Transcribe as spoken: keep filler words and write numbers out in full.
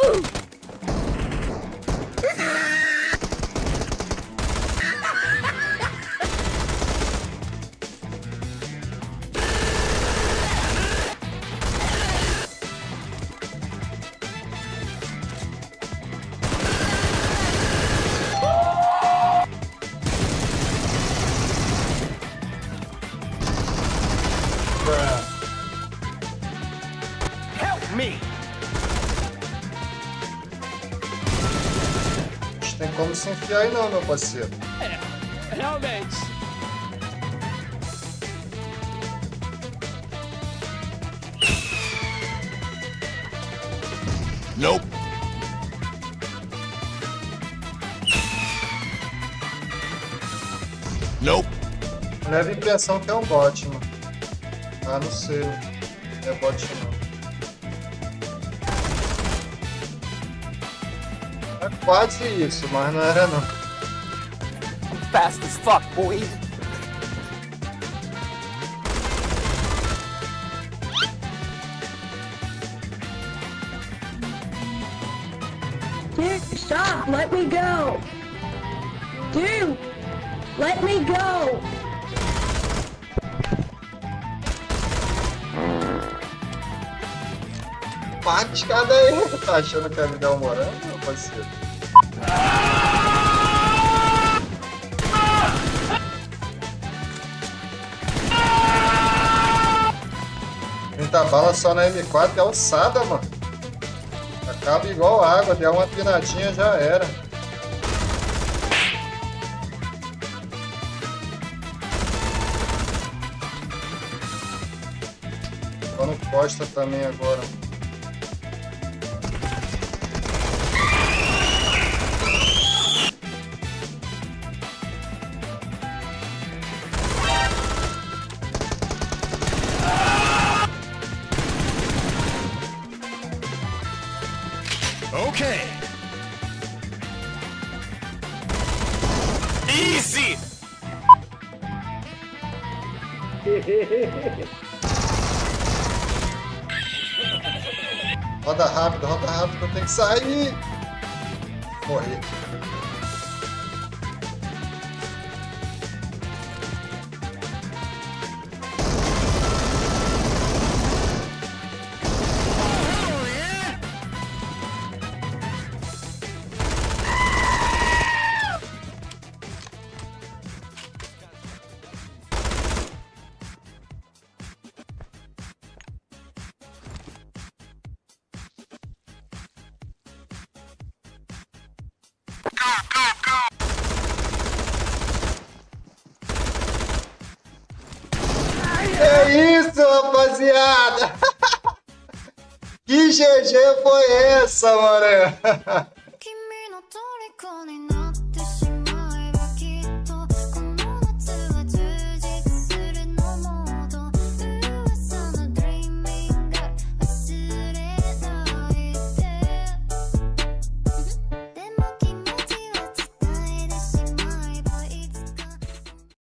Me. Não tem como se enfiar aí não, meu parceiro. É, realmente. Nope. Nope. Leva a impressão que é um bot, mano. Ah, não sei. Não é bot não. É quase isso, mas não era não. Fast as fuck, boy. Dude, stop! Let me go! Dude! Let me go! Bate cada aí. Tá achando que é me dar um morango, meu parceiro? trinta bala só na M quatro é ossada, mano. Acaba igual água, der uma pinadinha já era. Tô no Costa também agora. Okay. Easy. Roda rápido, roda rápido que eu tenho que sair. Morri. É isso, rapaziada! Que G G foi essa, mano?